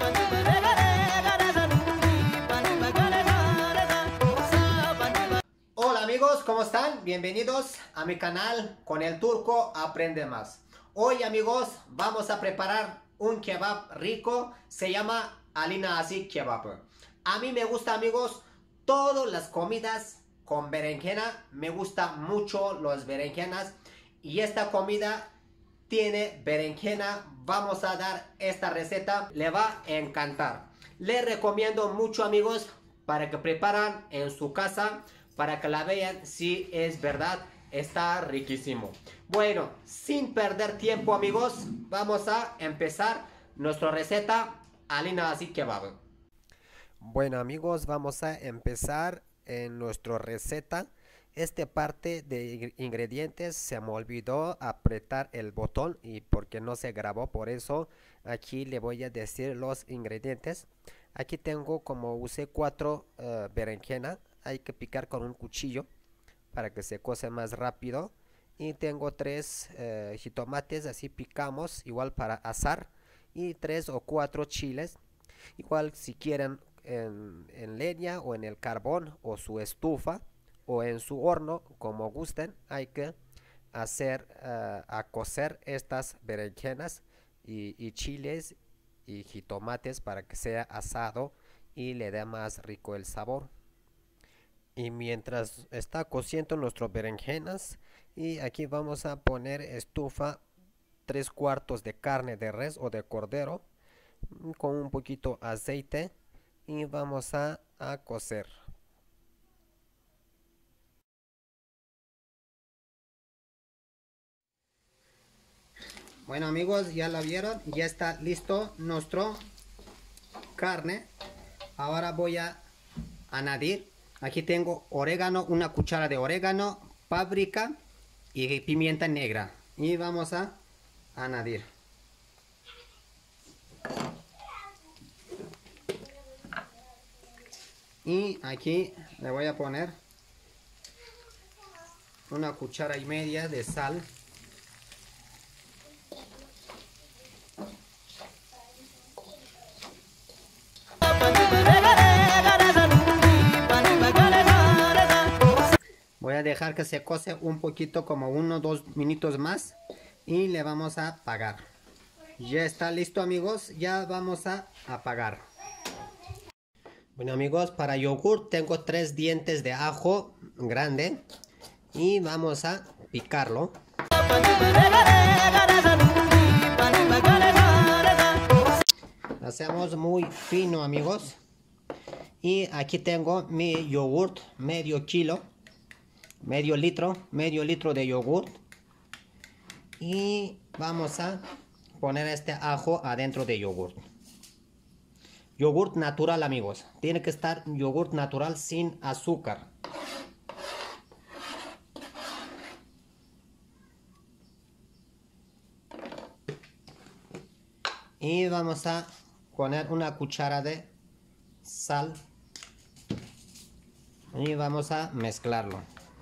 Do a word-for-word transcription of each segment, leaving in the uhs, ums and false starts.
Hola amigos, ¿cómo están? Bienvenidos a mi canal Con el Turco Aprende Más. Hoy amigos vamos a preparar un kebab rico, se llama Alina Aziz Kebab. A mí me gusta amigos todas las comidas con berenjena, me gusta mucho las berenjenas y esta comida tiene berenjena. Vamos a dar esta receta, le va a encantar. Les recomiendo mucho amigos para que preparan en su casa, para que la vean si es verdad, está riquísimo. Bueno, sin perder tiempo amigos, vamos a empezar nuestra receta Alina Aziz Kebab. Bueno amigos, vamos a empezar en nuestra receta. Esta parte de ingredientes se me olvidó apretar el botón y porque no se grabó, por eso aquí le voy a decir los ingredientes. Aquí tengo, como usé cuatro uh, berenjena, hay que picar con un cuchillo para que se cose más rápido. Y tengo tres uh, jitomates, así picamos, igual para asar. Y tres o cuatro chiles, igual si quieren en, en leña o en el carbón o su estufa o en su horno, como gusten. Hay que hacer uh, a cocer estas berenjenas y, y chiles y jitomates para que sea asado y le dé más rico el sabor. Y mientras está cociendo nuestras berenjenas, y aquí vamos a poner estufa tres cuartos de carne de res o de cordero con un poquito aceite y vamos a, a cocer. Bueno amigos, ya lo vieron, ya está listo nuestro carne. Ahora voy a añadir, aquí tengo orégano, una cuchara de orégano, páprica y pimienta negra. Y vamos a añadir. Y aquí le voy a poner una cuchara y media de sal. Voy a dejar que se cose un poquito, como uno o dos minutos más, y le vamos a apagar. Ya está listo amigos, ya vamos a apagar. Bueno amigos, para yogur tengo tres dientes de ajo grande y vamos a picarlo. Lo hacemos muy fino amigos. Y aquí tengo mi yogurt, medio kilo, medio litro, medio litro de yogurt. Y vamos a poner este ajo adentro de yogurt. Yogurt natural amigos, tiene que estar yogurt natural sin azúcar. Y vamos a poner una cuchara de sal y vamos a mezclarlo.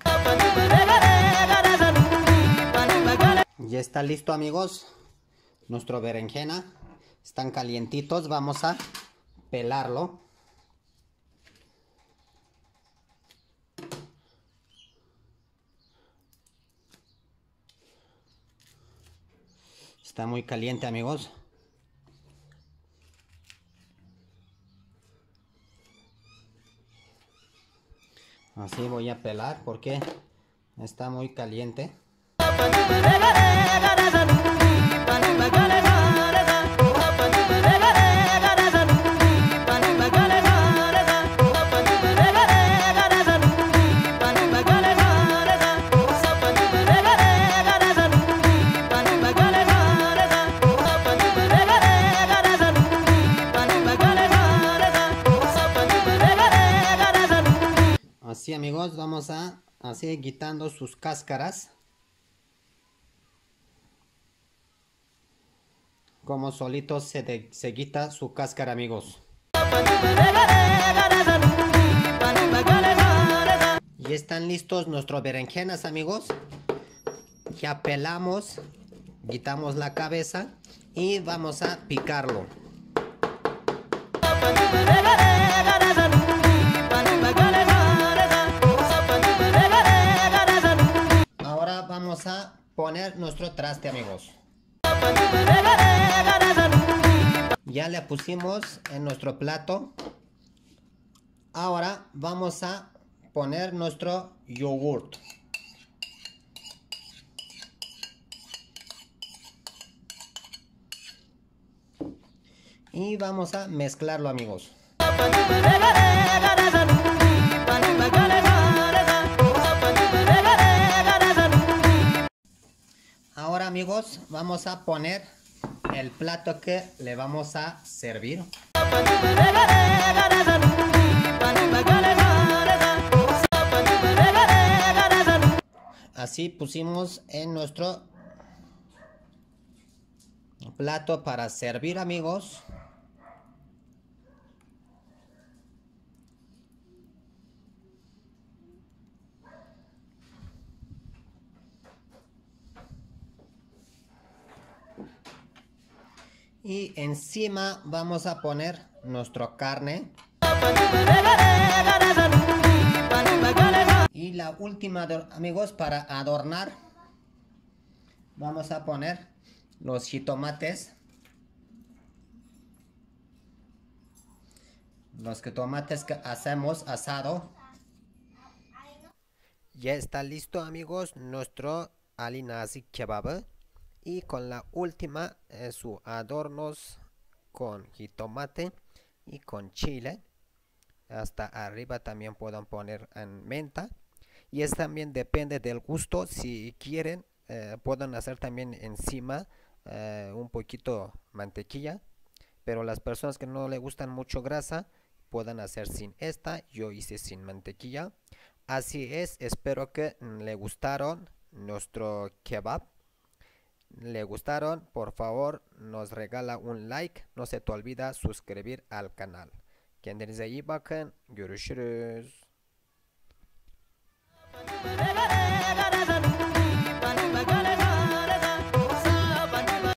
Ya está listo amigos, nuestro berenjena, están calientitos, vamos a pelarlo. Está muy caliente amigos. Así voy a pelar porque está muy caliente. Así amigos, vamos a así quitando sus cáscaras. Como solito se, de, se quita su cáscara amigos. Y están listos nuestros berenjenas amigos. Ya pelamos, quitamos la cabeza y vamos a picarlo. poner nuestro traste, amigos. Ya le pusimos en nuestro plato. Ahora vamos a poner nuestro yogurt. Y vamos a mezclarlo, amigos. Ahora, amigos, vamos a poner el plato que le vamos a servir. Así pusimos en nuestro plato para servir, amigos. Y encima vamos a poner nuestra carne. Y la última, amigos, para adornar, vamos a poner los jitomates. Los tomates que hacemos asado. Ya está listo, amigos, nuestro Ali Nazik kebabı. Y con la última, eh, sus adornos con jitomate y con chile. Hasta arriba también pueden poner en menta. Y es también depende del gusto. Si quieren, eh, pueden hacer también encima eh, un poquito mantequilla. Pero las personas que no le gustan mucho grasa, pueden hacer sin esta. Yo hice sin mantequilla. Así es, espero que le gustaron nuestro kebab. Le gustaron, por favor nos regala un like. No se te olvida suscribir al canal. Kendinize iyi bakın. Görüşürüz.